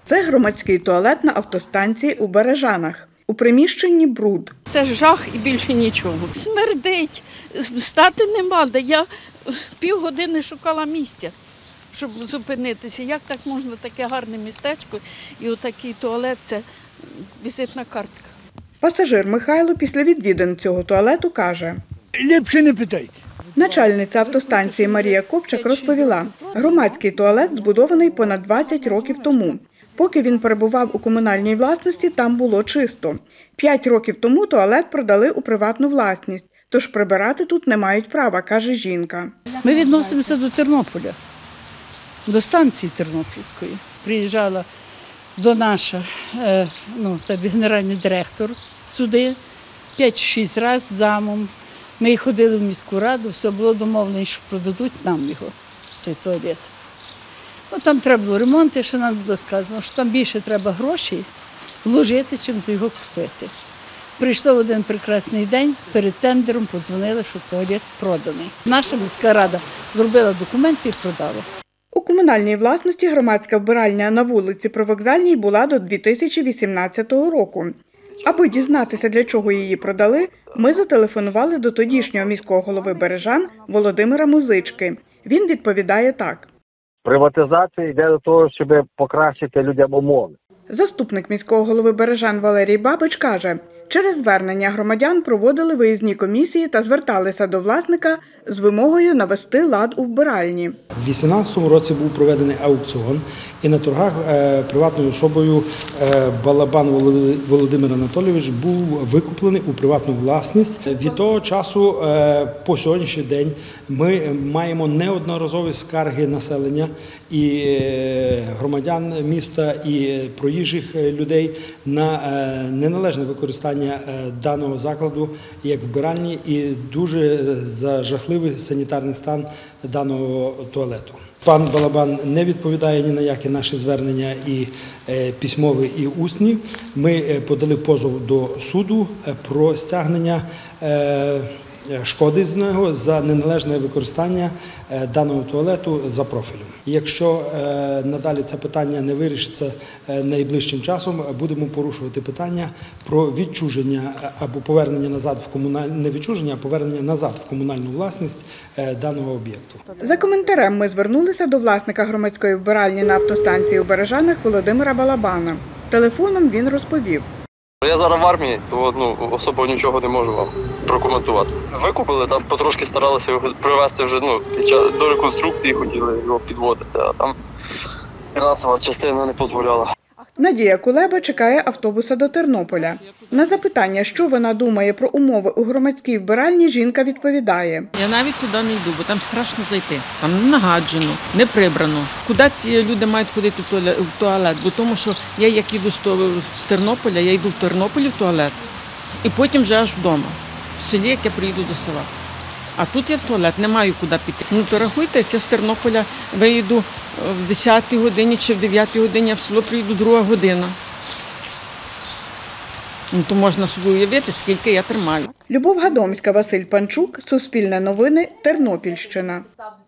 Це громадський туалет на автостанції у Бережанах. У приміщенні бруд. Це жах і більше нічого. Смердить, стати нема, де я півгодини шукала місця, щоб зупинитися. Як так можна, таке гарне містечко і отакий туалет – це візитна картка. Пасажир Михайло після відвідин цього туалету каже. Ліпше не питайте. Начальниця автостанції Марія Копчак розповіла, громадський туалет збудований понад 20 років тому. Поки він перебував у комунальній власності, там було чисто. 5 років тому туалет продали у приватну власність, тож прибирати тут не мають права, каже жінка. Ми відносимося до Тернополя, до станції Тернопільської. Приїжджала до наша, це генеральний директор сюди, 5-6 разів замом. Ми ходили в міську раду, все було домовлено, що продадуть нам його, цей туалет. Там треба було ремонт, що нам було сказано, що там більше треба грошей вложити, чим за його купити. Прийшло в один прекрасний день, перед тендером подзвонили, що туалет проданий. Наша міська рада зробила документи і продала. У комунальній власності громадська вбиральня на вулиці Привокзальній була до 2018 року. Аби дізнатися, для чого її продали, ми зателефонували до тодішнього міського голови Бережан Володимира Музички. Він відповідає так. Приватизація йде до того, щоб покращити людям умови. Заступник міського голови Бережан Валерій Бабич каже, через звернення громадян проводили виїзні комісії та зверталися до власника з вимогою навести лад у вбиральні. У 2018 році був проведений аукціон, і на торгах приватною особою Балабан Володимир Анатолійович був викуплений у приватну власність. Від того часу по сьогоднішній день ми маємо неодноразові скарги населення і громадян міста, і проїжджих людей на неналежне використання даного закладу як вбиральні і дуже жахливий санітарний стан даного туалету. Пан Балабан не відповідає ні на які наші звернення і письмові, і усні. Ми подали позов до суду про стягнення шкоди з нього за неналежне використання даного туалету за профілем. Якщо надалі це питання не вирішиться найближчим часом, будемо порушувати питання про відчуження або повернення назад в не відчуження, а повернення назад в комунальну власність даного об'єкту. За коментарем ми звернулися до власника громадської вбиральні на автостанції у Бережанах Володимира Балабана. Телефоном він розповів. Я зараз в армії, то особо нічого не можу вам прокоментувати. Викупили, там потрошки старалися його привезти вже, до реконструкції хотіли його підводити, а там фінансова частина не дозволяла. Надія Кулеба чекає автобуса до Тернополя. На запитання, що вона думає про умови у громадській вбиральні, жінка відповідає. Я навіть туди не йду, бо там страшно зайти. Там не нагаджено, не прибрано. Куди ці люди мають ходити в туалет? Бо тому що я як їду з Тернополя, я йду в Тернополі в туалет, і потім вже аж вдома, в селі, як я приїду до села. А тут я в туалет, не маю куди піти. То рахуйте, як я з Тернополя виїду в 10-й годині чи в 9-й годині, а в село приїду 2 година. То можна собі уявити, скільки я тримаю. Любов Гадомська, Василь Панчук, Суспільне новини, Тернопільщина.